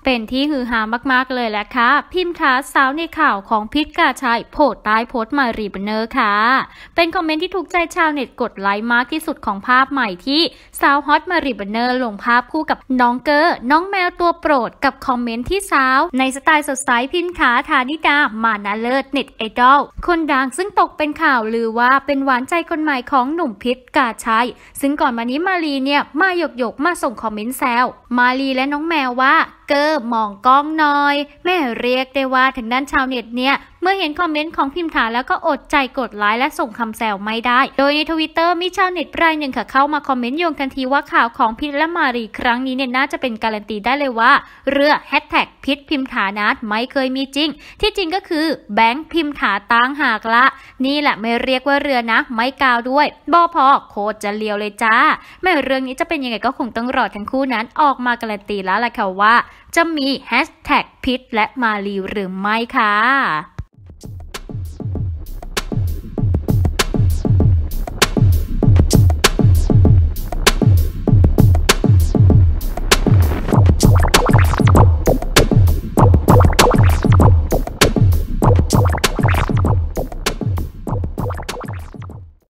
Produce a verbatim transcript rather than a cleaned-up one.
เป็นที่ฮือฮามากๆเลยแหละค่ะพิมพ์ท้าสาวในข่าวของพิษกาชัยโผล่ใต้โพสต์มารีบันเนอร์ค่ะเป็นคอมเมนต์ที่ถูกใจชาวเน็ตกดไลค์มากที่สุดของภาพใหม่ที่สาวฮอตมารีบันเนอร์ลงภาพคู่กับน้องเกอร์น้องแมวตัวโปรดกับคอมเมนต์ที่สาวในสไตล์สดใสพิมพ์ขาธานิดามานาเลิศเน็ตไอดอลคนดังซึ่งตกเป็นข่าวลือว่าเป็นหวานใจคนใหม่ของหนุ่มพิษกาชัยซึ่งก่อนมานี้มารีเนี่ยมาหยกหยกมาส่งคอมเมนต์แซวมารีและน้องแมวว่าเกอร์มองกล้องหน่อยแม่เรียกได้ว่าทางด้านชาวเน็ตเนี่ยเมื่อเห็นคอมเมนต์ของพิมพ์ถาแล้วก็อดใจกดไลค์และส่งคำแซวไม่ได้โดยในทวิตเตอร์มีชาวเน็ตรายหนึ่งค่ะเข้ามาคอมเมนต์โยงทันทีว่าข่าวของพิษและมารีครั้งนี้เนี่ยน่าจะเป็นการันตีได้เลยว่าเรือแฮชแท็กพิษพิมพ์ถานัดไม่เคยมีจริงที่จริงก็คือแบงค์พิมพ์ถาตั้งหากละนี่แหละไม่เรียกว่าเรือนะไม่กาวด้วยบอพอโคตรจะเลียวเลยจ้าแม้เรื่องนี้จะเป็นยังไงก็คงต้องรอทั้งคู่นั้นออกมาการันตีแล้วแหละค่ะว่าจะมีแฮชแท็กพิษและมารีหรือไม่ค่ะ